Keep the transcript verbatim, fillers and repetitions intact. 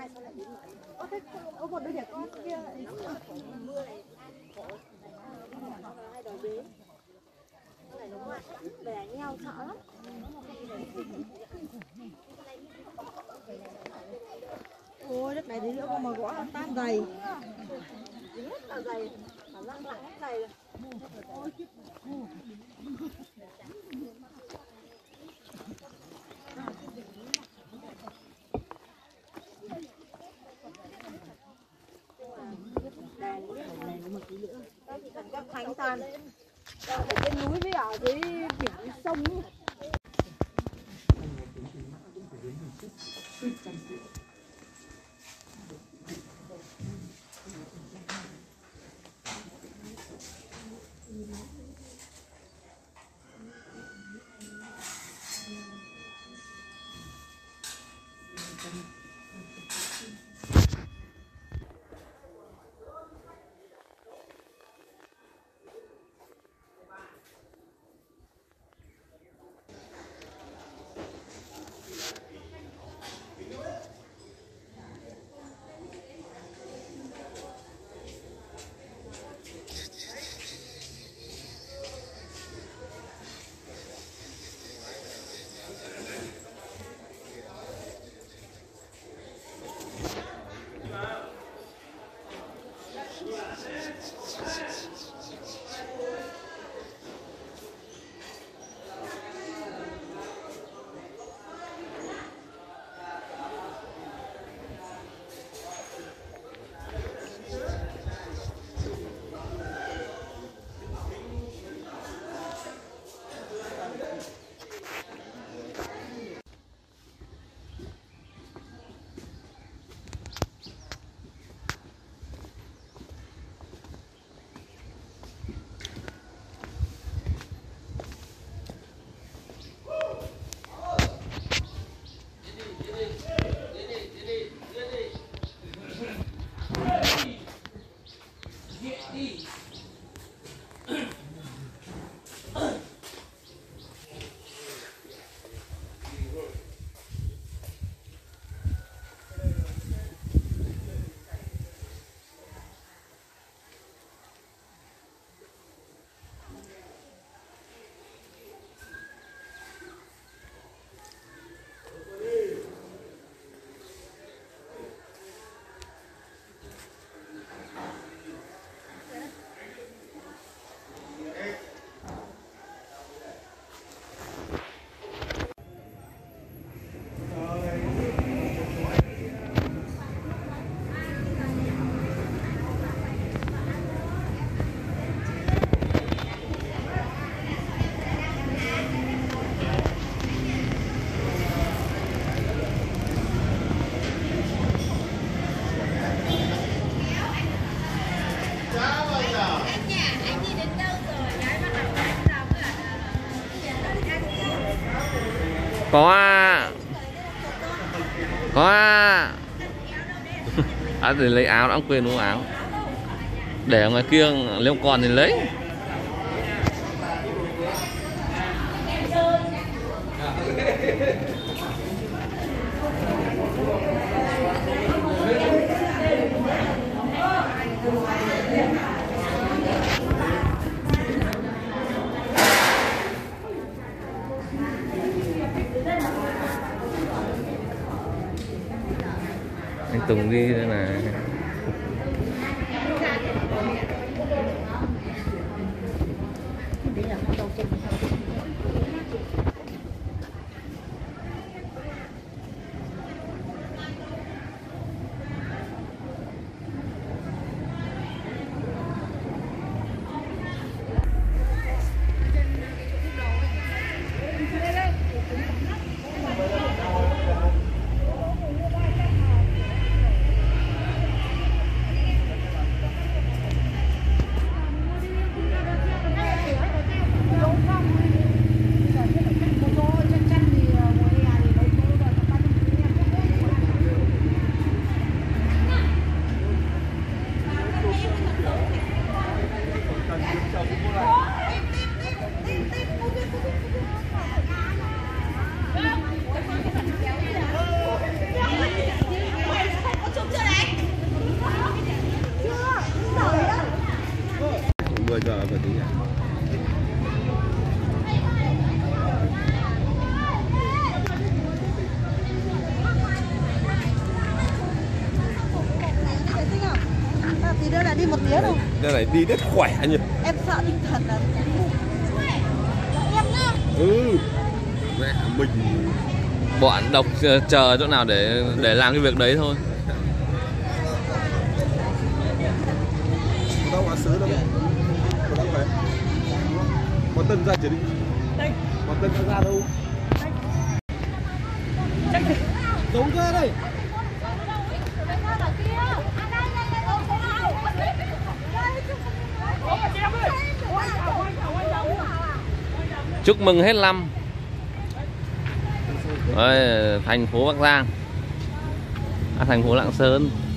Có một đứa trẻ con kia bè nhau sợ lắm. Ôi đất này tí nữa con mà gõ nó tan dày. Rất là dày, cả răng lại hết dày rồi. Các thánh tan trên núi với ở dưới biển sông ấy. Có à. Có à. À để lấy áo, đã quên mua áo. Để ở ngoài kia nếu còn thì lấy. Anh Tùng đi đây này. tía đâu. Cái này đi rất khỏe nhỉ. Em sợ tinh thần là Ừ. Mẹ mình Bọn độc chờ chỗ nào để để làm cái việc đấy thôi. đâu mà sứ đâu. Đâu phải. Có Tân ra chưa đi? Có Tân ra đâu? Giống cơ đây. Chúc mừng hết năm. Đây, thành phố Bắc Giang, à, thành phố Lạng Sơn.